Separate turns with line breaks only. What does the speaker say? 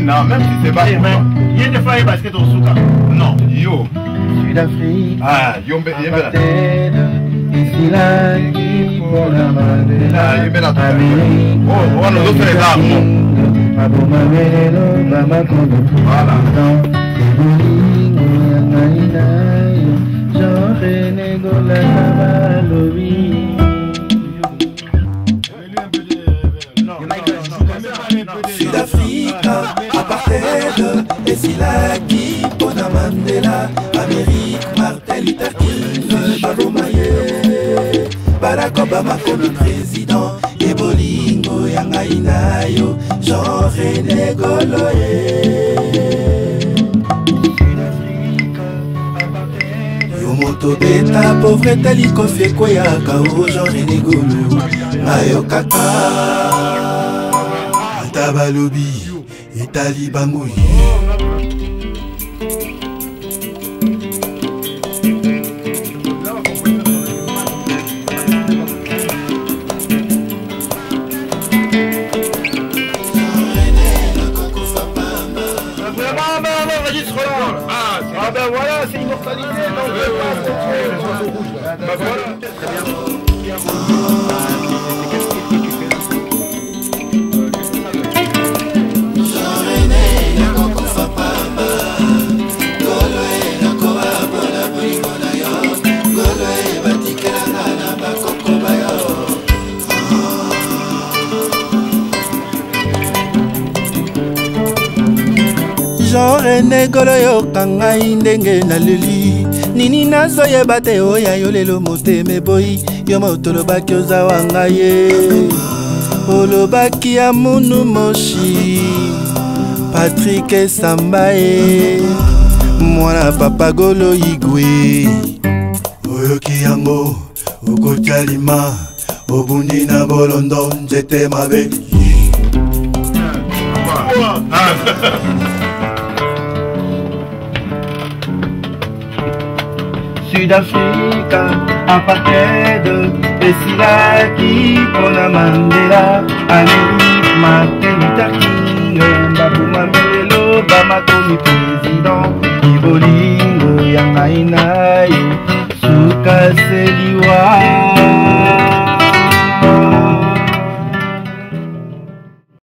Non, même si c'est pas.
Il y a des fois, parce que ton souka.
Non, yo.
Sud-Afrique.
Ah, yo,
ici là, qui pour la Mandela. Amérique.
Oh, on nous fait les armes. Voilà.
Sud-Afrique, apartheid, Esilaki, Pona Mandela, Amérique, Martin Luther King, Babo Maye, Barack Obama comme président, Ebolingo, Yangainayo, Jean-René Goloye. Yomoto beta, pauvreté, likofie, koyaka, Jean-René Golo, Mayo Kaka. Tabalobi, Etali Bangui.
Ah ben voilà, c'est immortalisé, donc bah voilà, très bien.
Jean-René Goloyo kangai ndenge na leli nini nazoyeba te oya yo lelo motema boyi yo motolobaki ozawa ngai ye olobaki ya munu moshi Patrick Samba ye mwana papa Golo Igwe oyoki yango okotya lima obundi na bolondo nzete mabe.
Sud-Afrique, apartheid, Esilaki, Pona Mandela, Amérique, Martin Luther King, Babo Maye, Obama comme président.